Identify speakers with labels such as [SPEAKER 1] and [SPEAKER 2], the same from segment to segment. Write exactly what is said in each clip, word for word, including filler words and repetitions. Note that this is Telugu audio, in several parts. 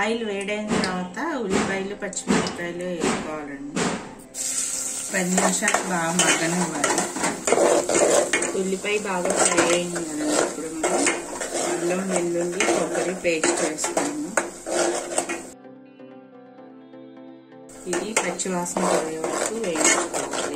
[SPEAKER 1] ఆయిల్ వేడైన తర్వాత ఉల్లిపాయలు పచ్చిమిరపకాయలు వేసుకోవాలండి. పది నిమిషాలు బాగా మగ్గనివ్వాలి. ఉల్లిపాయ బాగా ఫ్రై అయింది కదండి. ఇప్పుడు మనం అల్లం వెల్లుల్లి కొబ్బరి పేస్ట్ వేస్తాము. ఇది పచ్చివాసన పోయే వరకు వేయించుకోవాలి.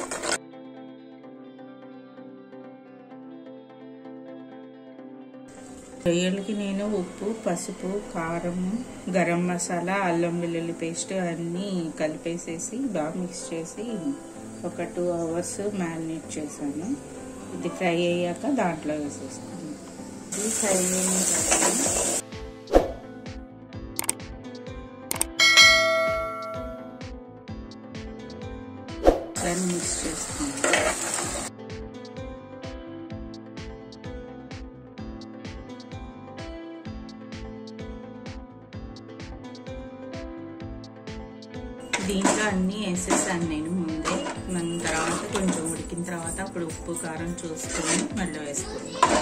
[SPEAKER 1] రొయ్యలకి నేను ఉప్పు, పసుపు, కారం, గరం మసాలా, అల్లం వెల్లుల్లి పేస్ట్ అన్నీ కలిపేసేసి బాగా మిక్స్ చేసి ఒక టూ అవర్స్ మ్యారినేట్ చేశాను. ఇది ఫ్రై అయ్యాక దాంట్లో వేసేస్తాను. ఇది ఫ్రై అయిన తర్వాత మిక్స్ చేస్తాను. దీంట్లో అన్నీ వేసేసాను నేను ముందే. మన తర్వాత కొంచెం ఉడికిన తర్వాత అప్పుడు ఉప్పు కారం చూసుకొని మళ్ళీ వేసుకుంటాను.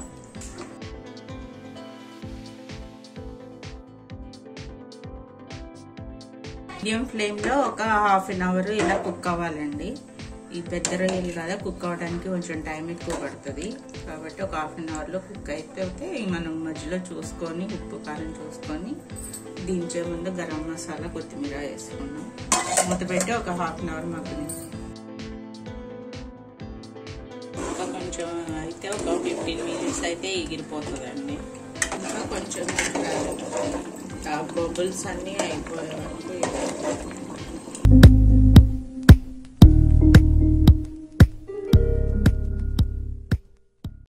[SPEAKER 1] మీడియం ఫ్లేమ్లో ఒక హాఫ్ అన్ అవర్ ఇలా కుక్ అవ్వాలండి. ఈ పెద్ద రొయ్యలు కదా, కుక్ అవ్వడానికి కొంచెం టైం ఎక్కువ పడుతుంది. కాబట్టి ఒక హాఫ్ అన్ అవర్లో కుక్ అయిపోతే మనం మధ్యలో చూసుకొని ఉప్పు కారం చూసుకొని దించే ముందు గరం మసాలా, కొత్తిమీర వేసుకున్నాం. మూత పెట్టి ఒక హాఫ్ అన్ అవర్ మగ్గుని ఇంకా కొంచెం అయితే ఒక ఫిఫ్టీన్ మినిట్స్ అయితే ఎగిరిపోతుందండి. ఇంకా కొంచెం బబుల్స్ అన్నీ అయిపోయే వరకు